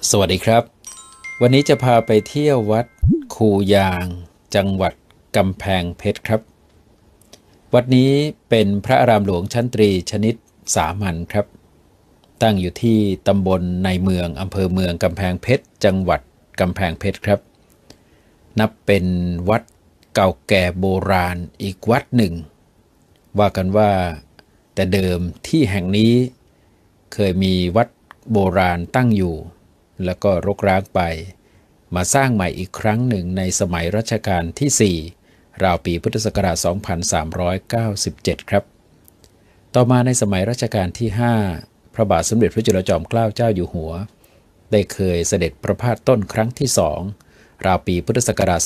สวัสดีครับวันนี้จะพาไปเที่ยววัดคูยางจังหวัดกำแพงเพชรครับวัดนี้เป็นพระอารามหลวงชั้นตรีชนิดสามัญครับตั้งอยู่ที่ตำบลในเมืองอำเภอเมืองกำแพงเพชรจังหวัดกำแพงเพชรครับนับเป็นวัดเก่าแก่โบราณอีกวัดหนึ่งว่ากันว่าแต่เดิมที่แห่งนี้เคยมีวัดโบราณตั้งอยู่แล้วก็รกร้างไปมาสร้างใหม่อีกครั้งหนึ่งในสมัยรัชกาลที่ 4 ราวปีพุทธศักราช 2397 ครับต่อมาในสมัยรัชกาลที่ 5 พระบาทสมเด็จพระจุลจอมเกล้าเจ้าอยู่หัวได้เคยเสด็จประพาสต้นครั้งที่ 2 ราวปีพุทธศักราช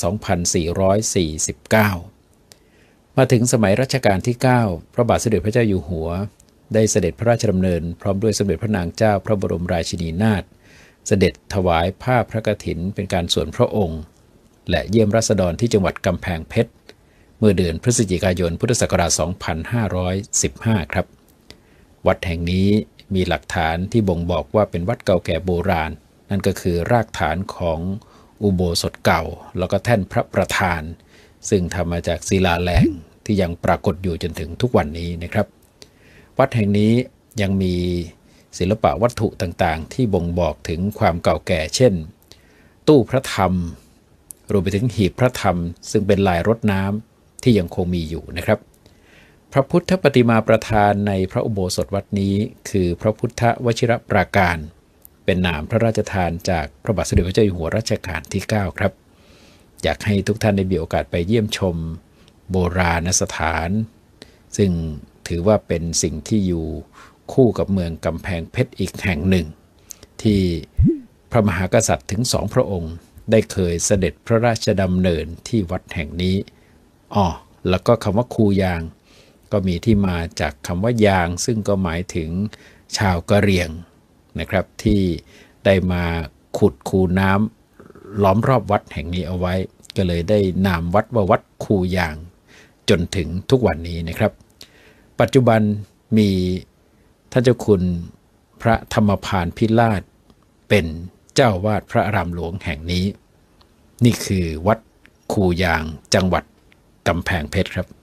2449 มาถึงสมัยรัชกาลที่ 9 พระบาทสมเด็จพระเจ้าอยู่หัวได้เสด็จพระราชดำเนินพร้อมด้วยสมเด็จพระนางเจ้าพระบรมราชินีนาถเสด็จถวายผ้าพระกฐินเป็นการส่วนพระองค์และเยี่ยมราษฎรที่จังหวัดกำแพงเพชรเมื่อเดือนพฤศจิกายนพุทธศักราช 2515 ครับวัดแห่งนี้มีหลักฐานที่บ่งบอกว่าเป็นวัดเก่าแก่โบราณนั่นก็คือรากฐานของอุโบสถเก่าแล้วก็แท่นพระประธานซึ่งทำมาจากศิลาแรงที่ยังปรากฏอยู่จนถึงทุกวันนี้นะครับวัดแห่งนี้ยังมีศิลปะวัตถุต่างๆที่บ่งบอกถึงความเก่าแก่เช่นตู้พระธรรมรวมไปถึงหีบพระธรรมซึ่งเป็นลายรดน้ำที่ยังคงมีอยู่นะครับพระพุทธปฏิมาประธานในพระอุโบสถวัดนี้คือพระพุทธวชิรปราการเป็นนามพระราชทานจากพระบาทสมเด็จพระเจ้าอยู่หัวรัชกาลที่ 9 ครับอยากให้ทุกท่านได้มีโอกาสไปเยี่ยมชมโบราณสถานซึ่งถือว่าเป็นสิ่งที่อยู่คู่กับเมืองกำแพงเพชรอีกแห่งหนึ่งที่พระมหากษัตริย์ถึง2 พระองค์ได้เคยเสด็จพระราชดำเนินที่วัดแห่งนี้แล้วก็คำว่าคูยางก็มีที่มาจากคำว่ายางซึ่งก็หมายถึงชาวกะเหรี่ยงนะครับที่ได้มาขุดคูน้ำล้อมรอบวัดแห่งนี้เอาไว้ก็เลยได้นามวัดว่าวัดคูยางจนถึงทุกวันนี้นะครับปัจจุบันมีท่านเจ้าคุณพระธรรมพานพิราชเป็นเจ้าวาดพระอารามหลวงแห่งนี้นี่คือวัดคูยางจังหวัดกำแพงเพชรครับ